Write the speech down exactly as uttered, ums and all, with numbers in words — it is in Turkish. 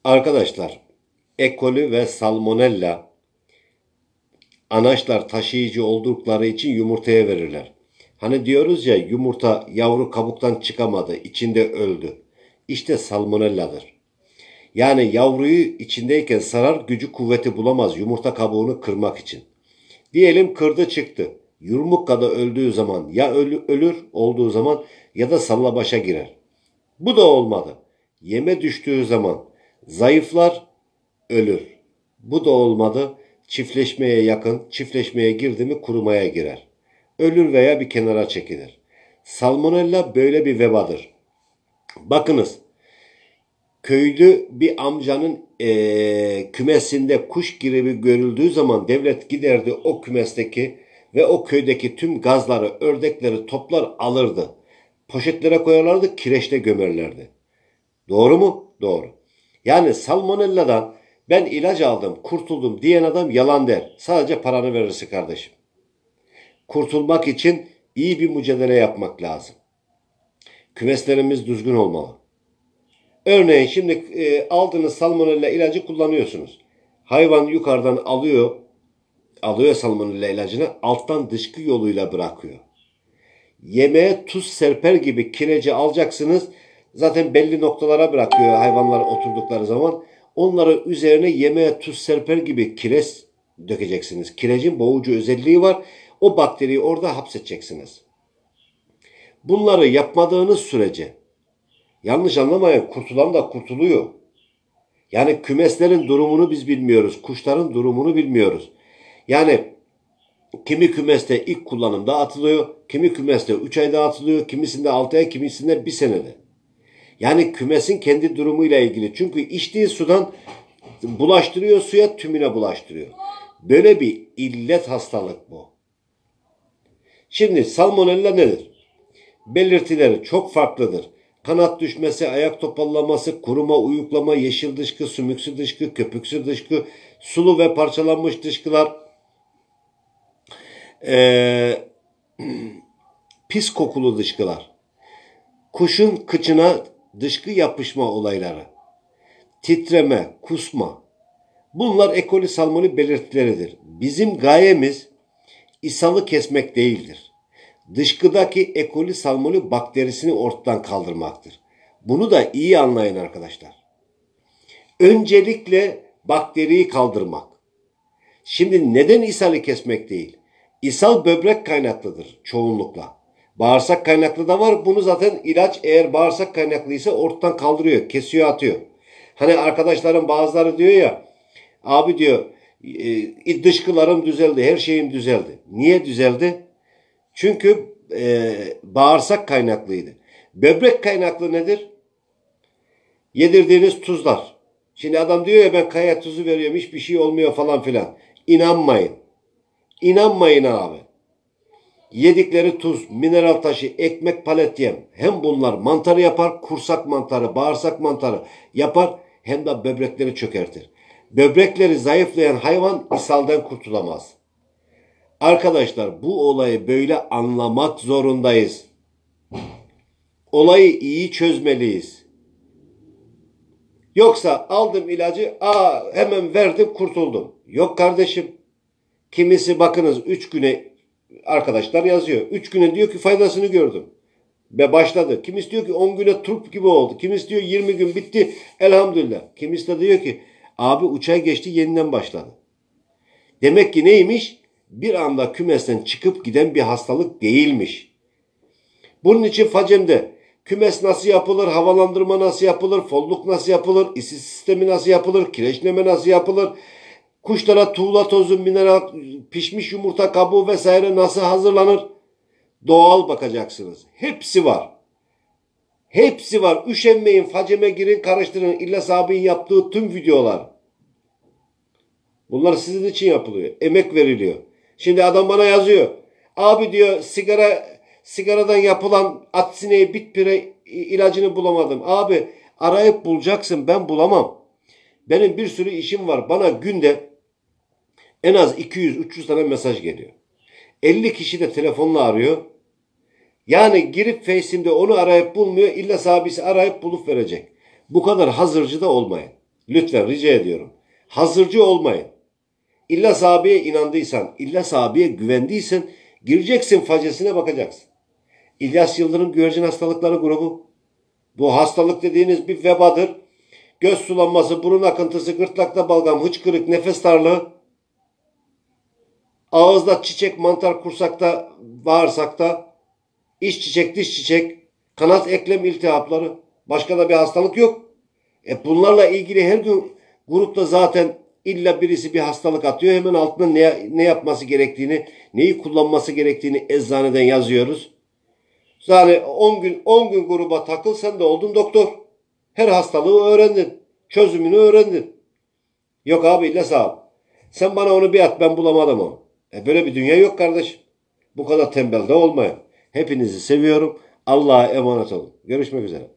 Arkadaşlar, E. coli ve Salmonella anaçlar taşıyıcı oldukları için yumurtaya verirler. Hani diyoruz ya, yumurta yavru kabuktan çıkamadı, içinde öldü. İşte salmonella'dır. Yani yavruyu içindeyken sarar, gücü kuvveti bulamaz yumurta kabuğunu kırmak için. Diyelim kırdı çıktı. Yumurta öldüğü zaman ya ölür olduğu zaman ya da sallabaşa girer. Bu da olmadı. Yeme düştüğü zaman zayıflar, ölür. Bu da olmadı. Çiftleşmeye yakın, çiftleşmeye girdi mi kurumaya girer. Ölür veya bir kenara çekilir. Salmonella böyle bir vebadır. Bakınız, köylü bir amcanın e, kümesinde kuş gribi görüldüğü zaman devlet giderdi o kümesteki ve o köydeki tüm gazları, ördekleri toplar alırdı. Poşetlere koyarlardı, kireçte gömerlerdi. Doğru mu? Doğru. Yani salmonella'dan ben ilaç aldım, kurtuldum diyen adam yalan der. Sadece paranı verirsin kardeşim. Kurtulmak için iyi bir mücadele yapmak lazım. Kümeslerimiz düzgün olmalı. Örneğin şimdi e, aldığınız salmonella ilacı kullanıyorsunuz. Hayvan yukarıdan alıyor, alıyor salmonella ilacını, alttan dışkı yoluyla bırakıyor. Yemeğe tuz serper gibi kireci alacaksınız. Zaten belli noktalara bırakıyor hayvanlar oturdukları zaman. Onları üzerine yemeğe tuz serper gibi kireç dökeceksiniz. Kirecin boğucu özelliği var. O bakteriyi orada hapsedeceksiniz. Bunları yapmadığınız sürece, yanlış anlamayın, kurtulan da kurtuluyor. Yani kümeslerin durumunu biz bilmiyoruz. Kuşların durumunu bilmiyoruz. Yani kimi kümeste ilk kullanımda atılıyor, kimi kümeste üç ayda atılıyor, kimisinde altı ay, kimisinde bir senede. Yani kümesin kendi durumuyla ilgili. Çünkü içtiği sudan bulaştırıyor, suya tümüne bulaştırıyor. Böyle bir illet hastalık bu. Şimdi salmonella nedir? Belirtileri çok farklıdır. Kanat düşmesi, ayak topallaması, kuruma, uyuklama, yeşil dışkı, sümüksü dışkı, köpüksü dışkı, sulu ve parçalanmış dışkılar, ee, pis kokulu dışkılar, kuşun kıçına dışkı yapışma olayları, titreme, kusma. Bunlar E. coli salmonella belirtileridir. Bizim gayemiz ishalı kesmek değildir. Dışkıdaki E. coli salmonella bakterisini ortadan kaldırmaktır. Bunu da iyi anlayın arkadaşlar. Öncelikle bakteriyi kaldırmak. Şimdi neden ishalı kesmek değil? İshal böbrek kaynaklıdır çoğunlukla. Bağırsak kaynaklı da var. Bunu zaten ilaç eğer bağırsak kaynaklıysa ortadan kaldırıyor, kesiyor, atıyor. Hani arkadaşlarım bazıları diyor ya, abi diyor e, dışkılarım düzeldi, her şeyim düzeldi. Niye düzeldi? Çünkü e, bağırsak kaynaklıydı. Böbrek kaynaklı nedir? Yedirdiğiniz tuzlar. Şimdi adam diyor ya, ben kaya tuzu veriyorum, hiçbir şey olmuyor falan filan. İnanmayın. İnanmayın abi. Yedikleri tuz, mineral taşı, ekmek, palet yem. Hem bunlar mantarı yapar, kursak mantarı, bağırsak mantarı yapar, hem de böbrekleri çökertir. Böbrekleri zayıflayan hayvan ishalden kurtulamaz. Arkadaşlar, bu olayı böyle anlamak zorundayız. Olayı iyi çözmeliyiz. Yoksa aldım ilacı, aa hemen verdim, kurtuldum. Yok kardeşim. Kimisi bakınız üç güne arkadaşlar yazıyor. üç güne diyor ki faydasını gördüm. Ve başladı. Kimisi diyor ki on güne turp gibi oldu. Kimisi diyor yirmi gün bitti. Elhamdülillah. Kimisi de diyor ki abi üç ay geçti, yeniden başladı. Demek ki neymiş? Bir anda kümesten çıkıp giden bir hastalık değilmiş. Bunun için Facem'de kümes nasıl yapılır, havalandırma nasıl yapılır, folluk nasıl yapılır, isi sistemi nasıl yapılır, kireçleme nasıl yapılır, kuşlara tuğla tozu, mineral, pişmiş yumurta kabuğu vesaire nasıl hazırlanır? Doğal bakacaksınız. Hepsi var. Hepsi var. Üşenmeyin, Facem'e girin, karıştırın. İllas abinin yaptığı tüm videolar. Bunlar sizin için yapılıyor. Emek veriliyor. Şimdi adam bana yazıyor. Abi diyor, sigara sigaradan yapılan atsineyi bitpire ilacını bulamadım. Abi arayıp bulacaksın, ben bulamam. Benim bir sürü işim var. Bana günde en az iki yüz üç yüz tane mesaj geliyor. elli kişi de telefonla arıyor. Yani girip Face'imde onu arayıp bulmuyor. İlla abisi arayıp bulup verecek. Bu kadar hazırcı da olmayın. Lütfen rica ediyorum. Hazırcı olmayın. İlla sahabeye inandıysan, illa sahabeye güvendiysen gireceksin facesine bakacaksın. İlyas Yıldırım güvercin hastalıkları grubu. Bu hastalık dediğiniz bir vebadır. Göz sulanması, burun akıntısı, gırtlakta balgam, hıçkırık, nefes darlığı, ağızda çiçek, mantar, kursakta, bağırsakta, iç çiçek, dış çiçek, kanat eklem iltihapları. Başka da bir hastalık yok. E bunlarla ilgili her gün grupta zaten illa birisi bir hastalık atıyor. Hemen altına ne, ne yapması gerektiğini, neyi kullanması gerektiğini eczaneden yazıyoruz. Yani on gün on gün gruba takıl, sen de oldun doktor. Her hastalığı öğrendin. Çözümünü öğrendin. Yok abi illa sağ ol. Sen bana onu bir at, ben bulamadım onu. E böyle bir dünya yok kardeşim. Bu kadar tembel de olmayın. Hepinizi seviyorum. Allah'a emanet olun. Görüşmek üzere.